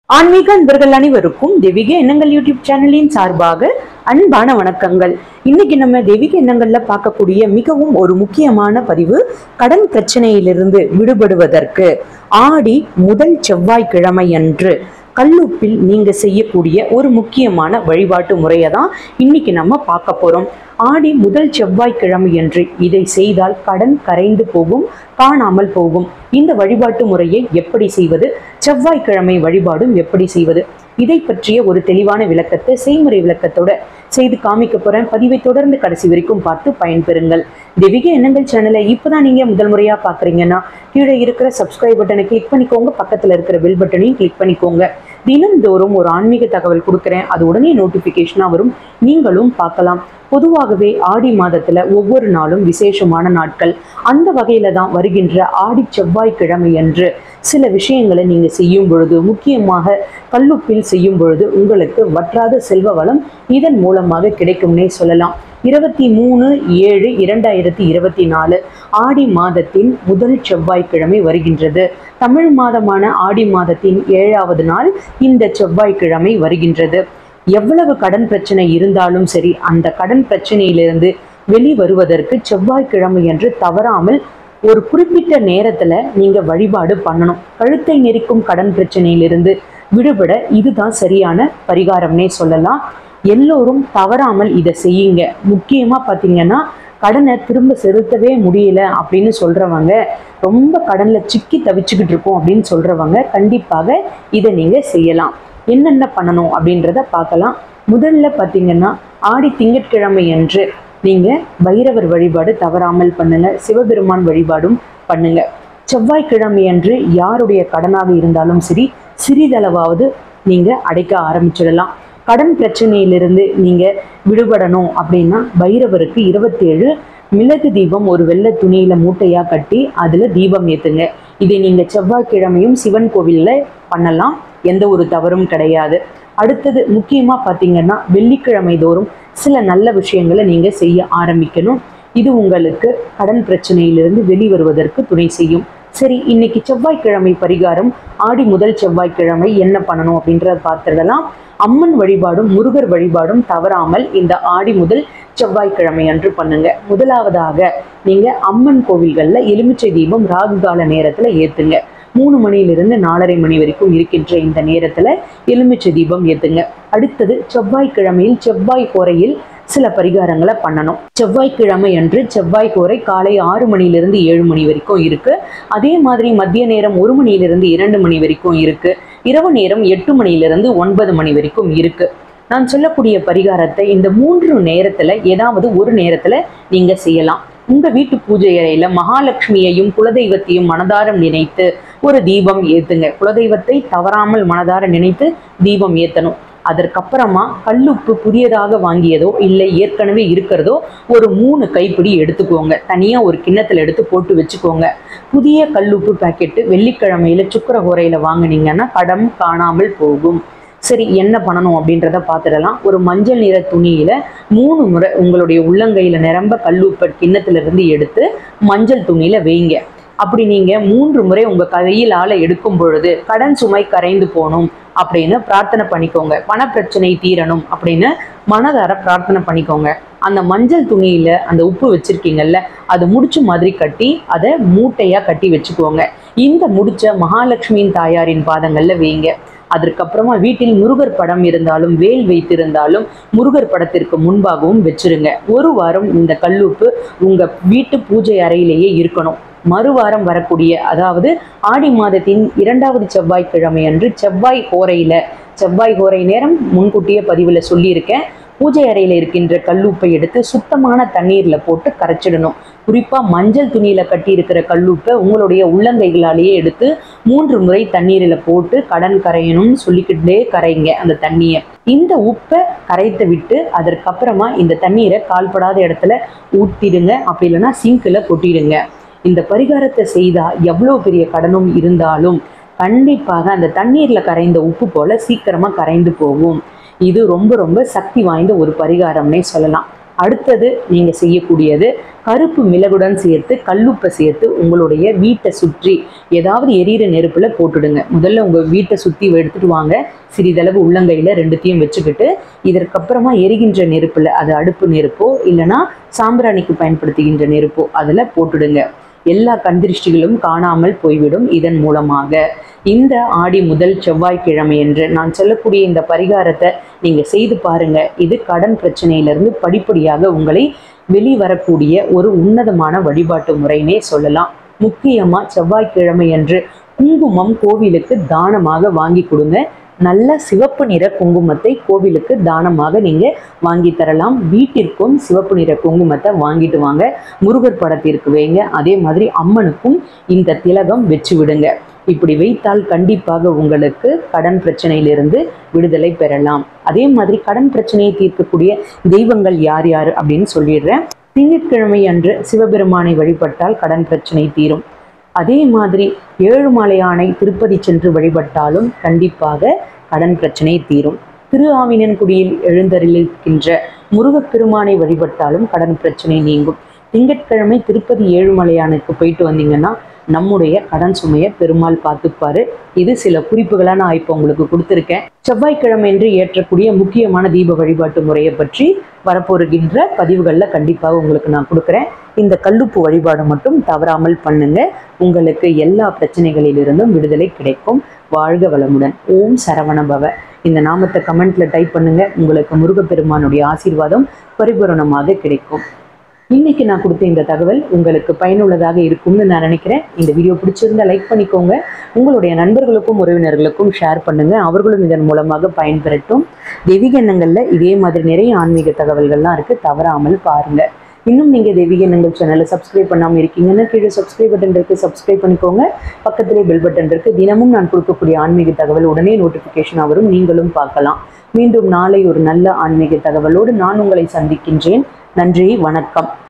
ஆன்மீக அன்பர்கள் அனைவருக்கும் தெய்வீக எண்ணங்கள் யூடியூப் சேனலின் சார்பாக அன்பான வணக்கங்கள். இன்னைக்கு நம்ம தெய்வீக எண்ணங்கள்ல பார்க்கக்கூடிய மிகவும் ஒரு முக்கியமான பதிவு, கடன் பிரச்சனையிலிருந்து விடுபடுவதற்கு ஆடி முதல் செவ்வாய்க்கிழமை அன்று கல்லுப்பில் நீங்க செய்யக்கூடிய ஒரு முக்கியமான வழிபாட்டு முறையை தான் இன்னைக்கு நம்ம பார்க்க போறோம். ஆடி முதல் செவ்வாய்க்கிழமை என்று இதை செய்தால் கடன் கரைந்து போகும், காணாமல் போகும். இந்த வழிபாட்டு முறையை எப்படி செய்வது, செவ்வாய்க்கிழமை வழிபாடும் எப்படி செய்வது, இதை பற்றிய ஒரு தெளிவான விளக்கத்தை செய்முறை விளக்கத்தோட செய்து காமிக்க போறேன். பதிவை தொடர்ந்து கடைசி வரைக்கும் பார்த்து பயன்பெறுங்கள். தெய்வீக எண்ணங்கள் சேனலை இப்பதான் நீங்க முதல் முறையா பாக்குறீங்கன்னா கீழே இருக்கிற சப்ஸ்கிரைப் பட்டனை கிளிக் பண்ணிக்கோங்க, பக்கத்துல இருக்கிற பெல் பட்டனையும் கிளிக் பண்ணிக்கோங்க. தினம்தோறும் ஒரு ஆன்மீக தகவல் கொடுக்குறேன், அது உடனே நோட்டிபிகேஷனா வரும், நீங்களும் பார்க்கலாம். பொதுவாகவே ஆடி மாதத்துல ஒவ்வொரு நாளும் விசேஷமான நாட்கள். அந்த வகையில தான் வருகின்ற ஆடி செவ்வாய்க்கிழமை என்று சில விஷயங்களை நீங்க செய்யும் பொழுது, முக்கியமாக கல்லுப்பில் செய்யும் பொழுது உங்களுக்கு வற்றாத செல்வ வளம் இதன் மூலமாக கிடைக்கும்னே சொல்லலாம். 23/7/2024 ஆடி மாதத்தின் முதல் செவ்வாய்க்கிழமை வருகின்றது. தமிழ் மாதமான ஆடி மாதத்தின் 7வது நாள் இந்த செவ்வாய்க்கிழமை வருகின்றது. எவ்வளவு கடன் பிரச்சனை இருந்தாலும் சரி, அந்த கடன் பிரச்சனையிலிருந்து வெளிவருவதற்கு செவ்வாய்க்கிழமை என்று தவறாமல் ஒரு குறிப்பிட்ட நேரத்துல நீங்க வழிபாடு பண்ணணும். கழுத்தை நெரிக்கும் கடன் பிரச்சனையிலிருந்து விடுபட இதுதான் சரியான பரிகாரம்னே சொல்லலாம். எல்லோரும் தவறாமல் இதை செய்யுங்க. முக்கியமா பார்த்தீங்கன்னா, கடனை திரும்ப செலுத்தவே முடியல அப்படின்னு சொல்றவங்க, ரொம்ப கடன்ல சிக்கி தவிச்சுக்கிட்டு இருக்கோம் அப்படின்னு சொல்றவங்க கண்டிப்பாக இதை நீங்க செய்யலாம். என்னென்ன பண்ணணும் அப்படின்றத பார்க்கலாம். முதல்ல பார்த்தீங்கன்னா, ஆடி திங்கட்கிழமை அன்று நீங்க பைரவர் வழிபாடு தவறாமல் பண்ணுங்க. சிவபெருமான் வழிபாடும் பண்ணுங்க. செவ்வாய்க்கிழமை அன்று யாருடைய கடனாக இருந்தாலும் சரி, சிறிதளவாவது நீங்க அடைக்க ஆரம்பிச்சிடலாம். கடன் பிரச்சனையிலிருந்து நீங்க விடுபடணும் அப்படின்னா பைரவருக்கு 27 மிளகு தீபம் ஒரு வெள்ளை துணியில மூட்டையா கட்டி அதுல தீபம் ஏத்துங்க. இதை நீங்க செவ்வாய்க்கிழமையும் சிவன் கோவில்ல பண்ணலாம், எந்த ஒரு தவறும் கிடையாது. அடுத்தது முக்கியமா பார்த்தீங்கன்னா, வெள்ளிக்கிழமை தோறும் சில நல்ல விஷயங்களை நீங்க செய்ய ஆரம்பிக்கணும். இது உங்களுக்கு கடன் பிரச்சனையிலிருந்து வெளிவருவதற்கு துணை செய்யும். சரி, இன்னைக்கு செவ்வாய்க்கிழமை பரிகாரம், ஆடி முதல் செவ்வாய்க்கிழமை என்ன பண்ணணும் அப்படின்றத பார்த்துடலாம். அம்மன் வழிபாடும் முருகர் வழிபாடும் தவறாமல் இந்த ஆடி முதல் செவ்வாய்க்கிழமை அன்று பண்ணுங்க. முதலாவதாக நீங்க அம்மன் கோவில்கள்ல எலுமிச்சை தீபம் ராகு கால நேரத்துல ஏத்துங்க. 3 மணியிலிருந்து 4:30 மணி வரைக்கும் இருக்கின்ற இந்த நேரத்துல எலுமிச்சை தீபம் ஏத்துங்க. அடுத்தது செவ்வாய்க்கிழமையில் செவ்வாய் கோரையில் சில பரிகாரங்களை பண்ணணும். செவ்வாய்க்கிழமை அன்று செவ்வாய் கோரை காலை 6 மணியிலிருந்து 7 மணி வரைக்கும் இருக்கு. அதே மாதிரி மதிய நேரம் 1 மணியிலிருந்து 2 மணி வரைக்கும் இருக்கு. இரவு நேரம் 8 மணியிலிருந்து 9 மணி வரைக்கும் இருக்கு. நான் சொல்லக்கூடிய பரிகாரத்தை இந்த 3 நேரத்துல ஏதாவது ஒரு நேரத்துல நீங்க செய்யலாம். உங்க வீட்டு பூஜை அறையில மகாலட்சுமியையும் குலதெய்வத்தையும் மனதார நினைத்து ஒரு தீபம் ஏத்துங்க. குலதெய்வத்தை தவறாமல் மனதார நினைத்து தீபம் ஏத்தணும். அதற்கப்புறமா கல்லுப்பு புதியதாக வாங்கியதோ இல்லை ஏற்கனவே இருக்கிறதோ ஒரு 3 கைப்பிடி எடுத்துக்கோங்க. தனியா ஒரு கிண்ணத்துல எடுத்து போட்டு வச்சுக்கோங்க. புதிய கல்லுப்பு பாக்கெட்டு வெள்ளிக்கிழமையில சுக்கர ஹோரையில வாங்கினீங்கன்னா கடன் காணாமல் போகும். சரி, என்ன பண்ணணும் அப்படின்றத பார்த்துடலாம். ஒரு மஞ்சள் நிற துணியில 3 முறை உங்களுடைய உள்ளங்கையில நிரம்ப கல்லுப்பை கிண்ணத்துல இருந்து எடுத்து மஞ்சள் துணியில வைங்க. அப்படி நீங்க 3 முறை உங்க கையிலால எடுக்கும் பொழுது கடன் சுமை கரைந்து போகணும் அப்படின்னு பிரார்த்தனை பண்ணிக்கோங்க. பண பிரச்சனை தீரணும் அப்படின்னு மனதார பிரார்த்தனை பண்ணிக்கோங்க. அந்த மஞ்சள் துணியில அந்த உப்பு வச்சிருக்கீங்கல்ல, அது முடிச்சு மாதிரி கட்டி அதை மூட்டையா கட்டி வச்சுக்கோங்க. இந்த முடிச்ச மகாலட்சுமியின் தாயாரின் பாதங்கள்ல வைங்க. அதற்கப்புறமா வீட்டில் முருகர் படம் இருந்தாலும் வேல் வைத்திருந்தாலும் முருகர் படத்திற்கு முன்பாகவும் வச்சிருங்க. 1 வாரம் இந்த கல்லுப்பு உங்க வீட்டு பூஜை அறையிலேயே இருக்கணும். மறுவாரம் வரக்கூடிய, அதாவது ஆடி மாதத்தின் 2வது செவ்வாய்க்கிழமை அன்று செவ்வாய் கோரையில, செவ்வாய் கோரை நேரம் முன்கூட்டியே பதிவுல சொல்லியிருக்கேன், பூஜை அறையில இருக்கின்ற கல்லுப்பை எடுத்து சுத்தமான தண்ணீர்ல போட்டு கரைச்சிடணும். குறிப்பா மஞ்சள் துணியில கட்டி இருக்கிற கல்லுப்பை உங்களுடைய உள்ளங்கைகளாலேயே எடுத்து 3 முறை தண்ணீரில போட்டு கடன் கரையணும்னு சொல்லிக்கிட்டே கரைங்க அந்த தண்ணியை. இந்த உப்பை கரைத்து விட்டு அதற்கப்புறமா இந்த தண்ணீரை கால்படாத இடத்துல ஊற்றிடுங்க. அப்படி இல்லைன்னா சிங்கில் கொட்டிடுங்க. இந்த பரிகாரத்தை செய்தா எவ்வளோ பெரிய கடனும் இருந்தாலும் கண்டிப்பாக அந்த தண்ணீர்ல கரைந்த உப்பு போல சீக்கிரமா கரைந்து போகும். இது ரொம்ப ரொம்ப சக்தி வாய்ந்த ஒரு பரிகாரம்னே சொல்லலாம். அடுத்தது நீங்க செய்யக்கூடியது கருப்பு மிளகுடன் சேர்த்து கல்லுப்பை சேர்த்து உங்களுடைய வீட்டை சுற்றி ஏதாவது எரியிற நெருப்புல போட்டுடுங்க. முதல்ல உங்க வீட்டை சுத்தி எடுத்துட்டு வாங்க. சிறிதளவு உள்ளங்கையில ரெண்டுத்தையும் வச்சுக்கிட்டு இதற்கப்புறமா எரிகின்ற நெருப்புல, அது அடுப்பு நெருப்போ இல்லைன்னா சாம்பிராணிக்கு பயன்படுத்துகின்ற நெருப்போ அதுல போட்டுடுங்க. எல்லா கண்திருஷ்டிகளும் காணாமல் போய்விடும். இதன் மூலமாக இந்த ஆடி முதல் செவ்வாய்க்கிழமை என்று நான் சொல்லக்கூடிய இந்த பரிகாரத்தை நீங்க செய்து பாருங்க. இது கடன் பிரச்சனையிலிருந்து படிப்படியாக உங்களை வெளிவரக்கூடிய ஒரு உன்னதமான வழிபாட்டு முறைனே சொல்லலாம். முக்கியமா செவ்வாய்க்கிழமை என்று குங்குமம் கோவிலுக்கு தானமாக வாங்கி கொடுங்க. நல்ல சிவப்பு நிற குங்குமத்தை கோவிலுக்கு தானமாக நீங்க வாங்கி தரலாம். வீட்டிற்கும் சிவப்பு நிற குங்குமத்தை வாங்கிட்டு வாங்க. முருகர் படத்திற்கு வைங்க. அதே மாதிரி அம்மனுக்கும் இந்த திலகம் வச்சு விடுங்க. இப்படி வைத்தால் கண்டிப்பாக உங்களுக்கு கடன் பிரச்சனையிலிருந்து விடுதலை பெறலாம். அதே மாதிரி கடன் பிரச்சனையை தீர்க்கக்கூடிய தெய்வங்கள் யார் யார் அப்படின்னு சொல்லிடுறேன். திங்கட்கிழமை அன்று சிவபெருமானை வழிபட்டால் கடன் பிரச்சனை தீரும். அதே மாதிரி ஏழுமலையானை திருப்பதி சென்று வழிபட்டாலும் கண்டிப்பாக கடன் பிரச்சனை தீரும். திரு ஆவினன்குடியில் எழுந்தருளிருக்கின்ற முருகப்பெருமானை வழிபட்டாலும் கடன் பிரச்சனை நீங்கும். திங்கட்கிழமை திருப்பதி ஏழுமலையானுக்கு போயிட்டு வந்தீங்கன்னா நம்முடைய கடன் சுமையை பெருமாள் பார்த்துப்பாரு. இது சில குறிப்புகளா நான் இப்போ உங்களுக்கு கொடுத்துருக்கேன். செவ்வாய்க்கிழமை என்று ஏற்றக்கூடிய முக்கியமான தீப வழிபாட்டு முறையை பற்றி வரப்போகின்ற பதிவுகளில் கண்டிப்பாக உங்களுக்கு நான் கொடுக்குறேன். இந்த கல்லுப்பு வழிபாடு மட்டும் தவறாமல் பண்ணுங்க. உங்களுக்கு எல்லா பிரச்சனைகளிலிருந்தும் விடுதலை கிடைக்கும். வாழ்க வளமுடன். ஓம் சரவணபவ. இந்த நாமத்தை கமெண்ட்ல டைப் பண்ணுங்க. உங்களுக்கு முருகப்பெருமானுடைய ஆசீர்வாதம் பரிபூரணமாக கிடைக்கும். இன்னைக்கு நான் கொடுத்த இந்த தகவல் உங்களுக்கு பயனுள்ளதாக இருக்கும்னு நான் நினைக்கிறேன். இந்த வீடியோ பிடிச்சிருந்தா லைக் பண்ணிக்கோங்க. உங்களுடைய நண்பர்களுக்கும் உறவினர்களுக்கும் ஷேர் பண்ணுங்க. அவர்களும் இதன் மூலமாக பயன்பெறட்டும். தெய்வீக எண்ணங்கள்ல இதே மாதிரி நிறைய ஆன்மீக தகவல்கள்லாம் இருக்கு, தவறாமல் பாருங்க. இன்னும் நீங்க தெய்வீக எண்ணங்கள் சேனலை சப்ஸ்கிரைப் பண்ணாமல் இருக்கீங்கன்னா கீழே சப்ஸ்கிரைப் பட்டன் இருக்கு, சப்ஸ்கிரைப் பண்ணிக்கோங்க. பக்கத்திலே பெல் பட்டன் இருக்கு. தினமும் நான் கொடுக்கக்கூடிய ஆன்மீக தகவல் உடனே நோட்டிபிகேஷன் வரும், நீங்களும் பார்க்கலாம். மீண்டும் நாளை ஒரு நல்ல ஆன்மீக தகவலோடு நான் உங்களை சந்திக்கின்றேன். நன்றி, வணக்கம்.